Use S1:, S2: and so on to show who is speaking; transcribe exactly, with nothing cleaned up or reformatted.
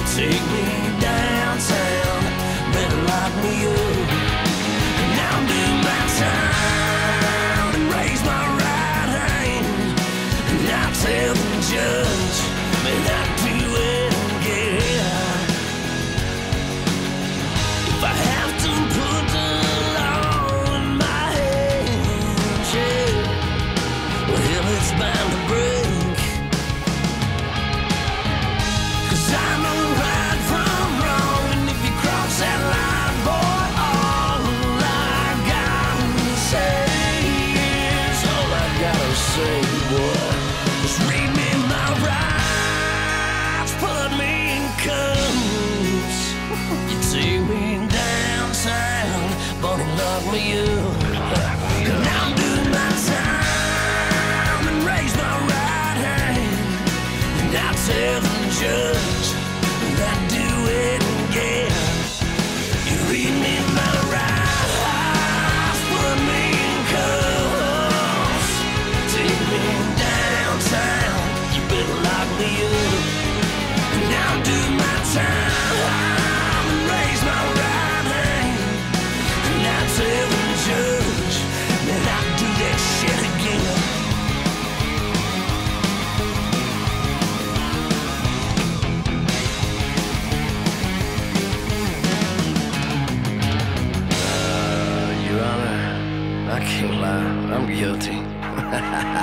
S1: take me downtown, better lock me up. And I'll do my time and raise my right hand, and I'll tell the judge that I do it again. If I have to put the law in my hands, yeah, well, it's bound to break. 'Cause I know right from wrong, and if you cross that line, boy, all I gotta say is, all I gotta say, boy, is read me my rights, put me in cuffs. You take me downtown, but it lock me up. And I'll do my time and raise my right hand, and I'll tell the judge that I do it again. You read me my rights, put me in cuffs. Take me downtown, you better lock me up. And I'll do my time and raise my right hand, and I'll tell the judge that I do that shit again. Uh, Your Honor, I can't lie. I'm guilty.